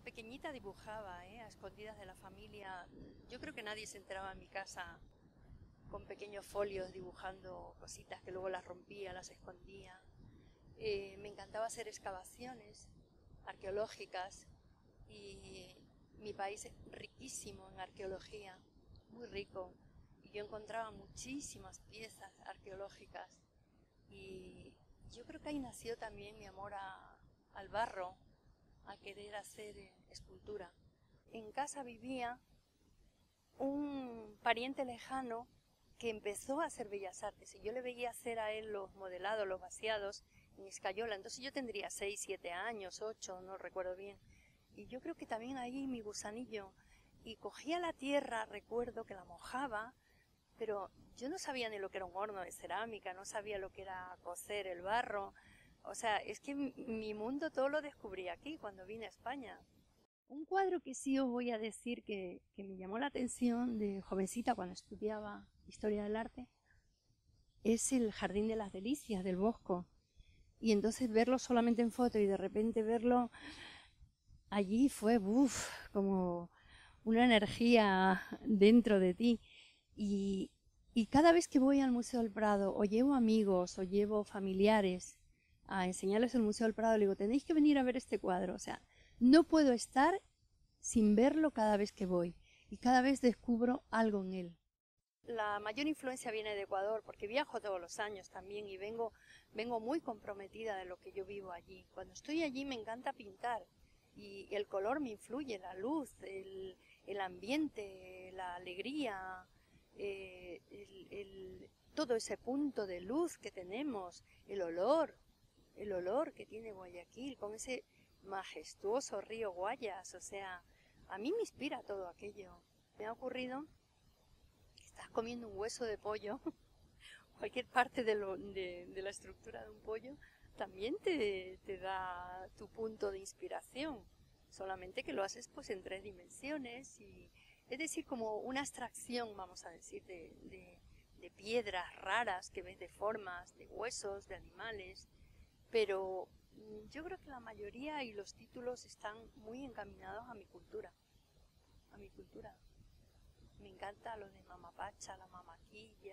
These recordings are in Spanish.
pequeñita dibujaba, a escondidas de la familia. Yo creo que nadie se enteraba en mi casa con pequeños folios dibujando cositas que luego las rompía, las escondía. Me encantaba hacer excavaciones arqueológicas y mi país es riquísimo en arqueología, muy rico. Y yo encontraba muchísimas piezas arqueológicas y yo creo que ahí nació también mi amor al barro, a querer hacer escultura. En casa vivía un pariente lejano que empezó a hacer bellas artes y yo le veía hacer a él los modelados, los vaciados en escayola. Entonces yo tendría 6, 7 años, 8, no recuerdo bien. Y yo creo que también ahí mi gusanillo. Y cogía la tierra, recuerdo que la mojaba, pero yo no sabía ni lo que era un horno de cerámica, no sabía lo que era cocer el barro. O sea, es que mi mundo todo lo descubrí aquí cuando vine a España. Un cuadro que sí os voy a decir que me llamó la atención de jovencita cuando estudiaba Historia del Arte es el Jardín de las Delicias del Bosco. Y entonces verlo solamente en foto y de repente verlo allí fue como una energía dentro de ti. Y, y cada vez que voy al Museo del Prado o llevo amigos o llevo familiares a enseñarles el Museo del Prado, le digo, tenéis que venir a ver este cuadro. O sea, no puedo estar sin verlo cada vez que voy y cada vez descubro algo en él. La mayor influencia viene de Ecuador porque viajo todos los años también y vengo muy comprometida de lo que yo vivo allí. Cuando estoy allí me encanta pintar y el color me influye, la luz, el ambiente, la alegría, todo ese punto de luz que tenemos, el olor que tiene Guayaquil con ese majestuoso río Guayas, o sea, a mí me inspira todo aquello. Me ha ocurrido que estás comiendo un hueso de pollo, cualquier parte de la estructura de un pollo, también te da tu punto de inspiración, solamente que lo haces pues en 3 dimensiones, y es decir, como una abstracción, vamos a decir, de piedras raras que ves, de formas, de huesos, de animales, pero yo creo que la mayoría y los títulos están muy encaminados a mi cultura, a mi cultura. Me encanta lo de Mamapacha, la Mamaquilla,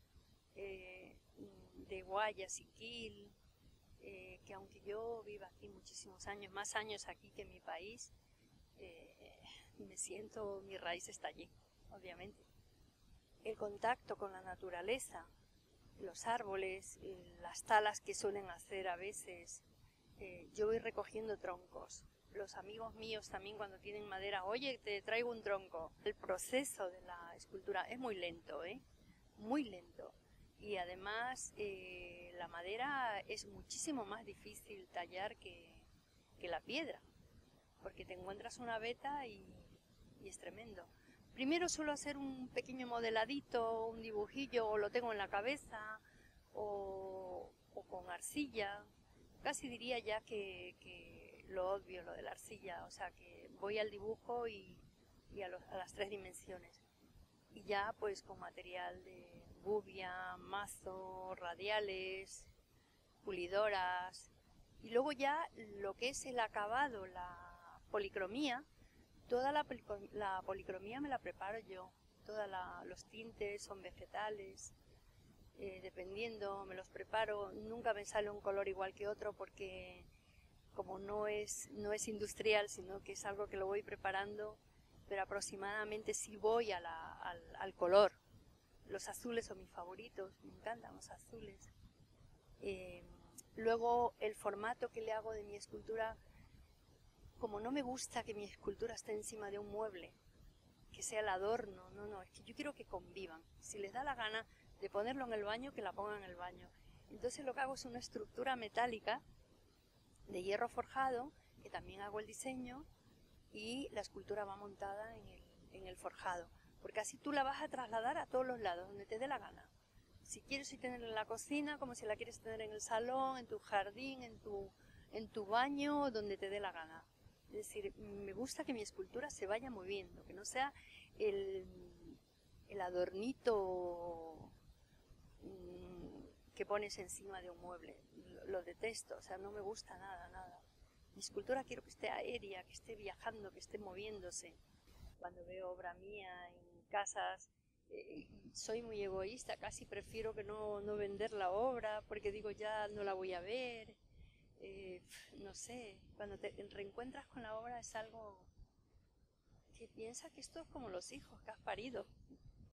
de Guayaquil, que aunque yo viva aquí muchísimos años, más años aquí que en mi país, me siento, mi raíz está allí, obviamente. El contacto con la naturaleza, los árboles, las talas que suelen hacer a veces, yo voy recogiendo troncos. Los amigos míos también cuando tienen madera, oye, te traigo un tronco. El proceso de la escultura es muy lento, muy lento. Y además la madera es muchísimo más difícil tallar que la piedra, porque te encuentras una veta y es tremendo. Primero suelo hacer un pequeño modeladito, un dibujillo, o lo tengo en la cabeza, o con arcilla. Casi diría ya que lo obvio, lo de la arcilla, o sea que voy al dibujo y a las 3 dimensiones. Y ya pues con material de gubia, mazo, radiales, pulidoras. Y luego ya lo que es el acabado, la policromía, toda la policromía me la preparo yo. Los tintes son vegetales, dependiendo, me los preparo. Nunca me sale un color igual que otro porque como no es industrial, sino que es algo que lo voy preparando, pero aproximadamente sí voy al color. Los azules son mis favoritos, me encantan los azules. Luego el formato que le hago de mi escultura, como no me gusta que mi escultura esté encima de un mueble, que sea el adorno, no, es que yo quiero que convivan. Si les da la gana de ponerlo en el baño, que la pongan en el baño. Entonces lo que hago es una estructura metálica de hierro forjado, que también hago el diseño, y la escultura va montada en el forjado, porque así tú la vas a trasladar a todos los lados, donde te dé la gana. Si quieres tenerla en la cocina, como si la quieres tener en el salón, en tu jardín, en tu baño, donde te dé la gana. Es decir, me gusta que mi escultura se vaya moviendo, que no sea el, el adornito que pones encima de un mueble. Lo detesto, o sea, no me gusta nada, nada. mi escultura quiero que esté aérea, que esté viajando, que esté moviéndose. Cuando veo obra mía en casas, soy muy egoísta, casi prefiero que no vender la obra porque digo ya no la voy a ver. No sé, cuando te reencuentras con la obra es algo que piensas que esto es como los hijos que has parido.